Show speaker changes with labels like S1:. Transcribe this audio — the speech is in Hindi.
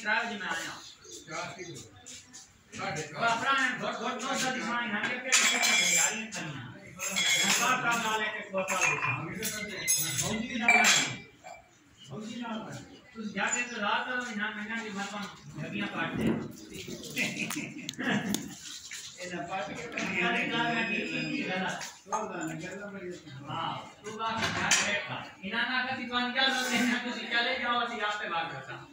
S1: 3 बजे मैं आया अपना घोट नो सा दिखाई ना के तैयारी करना बात काम डाले के बोतल भौजी ना तू जाके तो रात ना महीना की भरपन लगियां काटते ए ना पाट के तैयारी ना की गला हां तू बात ध्यान रखना इना ना का तिवान क्या लोग हैं तो चले जाओ सी आप पे बात करता